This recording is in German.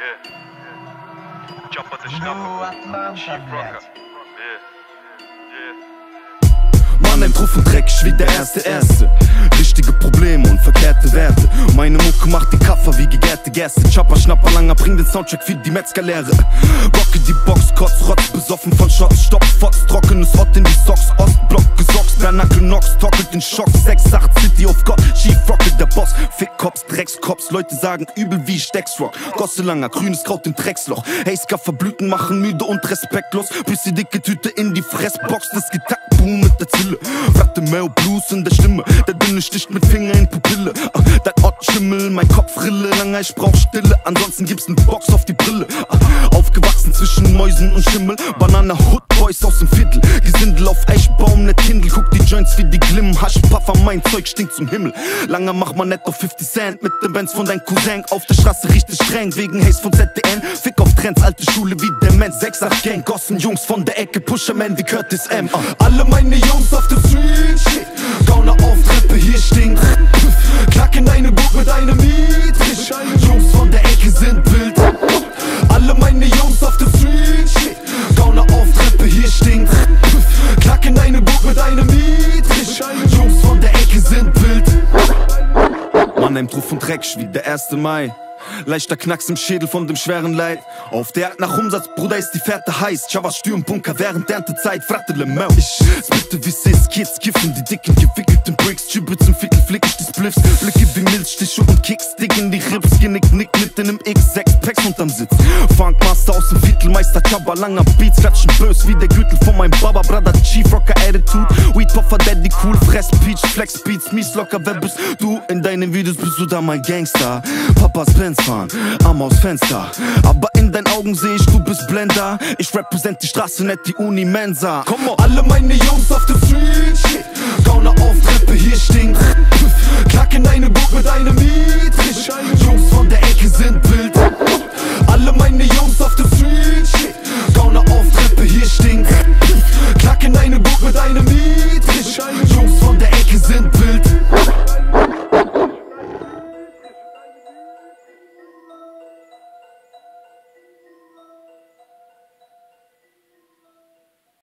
Chopper der Schnapper, Chief Rocker. Mannheim drauf und dreckig wie der Erste. Richtige Probleme und verkehrte Werte. Meine Mucke macht die Kaffer wie gegärte Gerste. Chopper, Schnapper, Langer, bring den Soundtrack für die Metzgerlehre. Bocke die Box, Kotz, Rotz, besoffen von Shots. Stopp, Fotz, trockenes Hot in die Socks. Ostblock, gesoxt, Bernackel, Nox, tockelt den Schock. 6-8, City of God, Chief Rocket, der Boss. Fick-Cops, Dreckskops, Leute sagen übel wie Stecksrock. Gosselanger, grünes Kraut im Drecksloch. Hey, Skafferblüten machen müde und respektlos. Bis die dicke Tüte in die Fressbox. Das Gitarren, Boom mit der Zille. Ratte, Mel, Blues in der Stimme. Der dünne sticht mit Finger in Pupille. Dein Ort Schimmel, mein Kopf Rille. Langer, ich brauch Stille, ansonsten gibt's ne Box auf die Brille. Aufgewachsen zwischen Mäusen und Schimmel. Banana Hood Boys aus dem Viertel. Gesindel auf Eichbaum, net Kindle. Guck die Joints wie die glimmen. Haschpuffer, mein Zeug stinkt zum Himmel. Langer mach man netto 50 Cent. Mit dem Benz von dein Cousin. Auf der Straße richtig streng, wegen Haze von ZDN. Fick auf Trends, alte Schule wie Demenz. 6-8 Gang, Gossen, Jungs von der Ecke. Pusherman wie Curtis M. Alle meine Jungs auf dem Street-Shit. Gauner auf Treppe, hier stinkt. Klack in deine Burg mit einem Mietrich. Jungs von der Ecke sind wild. Alle meine Jungs auf dem Street-Shit. Gauner auf Treppe, hier stinkt. Klack in deine Burg mit einem Mietrich. Jungs von der Ecke sind wild. Mannheim drauf und dreckig wie der 1. Mai. Leichter Knacks im Schädel von dem schweren Leid. Auf der Jagd nach Umsatz, Bruder, ist die Fährte heiß. Chava stürm Bunker während Erntezeit, Frattele Mau. Ich splitte wie Sis, Kids, kiffen die dicken, gewickelten Bricks. Tübe zum Fickel, flick ich die Spliffs. Blicke wie Milchstiche und Kicks, dick in die Rips. Genick, nick mit in nem X, 6 Packs unterm Sitz. Funkmaster aus dem Viertel, Meister Chava, langer Beats. Klatschen bös wie der Gürtel von meinem Baba, Brother, Chief Rocker Attitude. Weed Puffer, Daddy cool, Fress Peach, Flex Beats, mies locker, wer bist du? In deinen Videos bist du da mein Gangster. Papas Benz fahren, Arm aus Fenster. Aber in deinen Augen seh ich, du bist Blender. Ich represent die Straße, nicht die Uni Mensa. Komm on. Alle meine Jungs auf dem Street-Shit. Gauner auf Treppe, hier stinkt. Klack in deine Burg mit einem Mietrich. Jungs von der Ecke sind wild.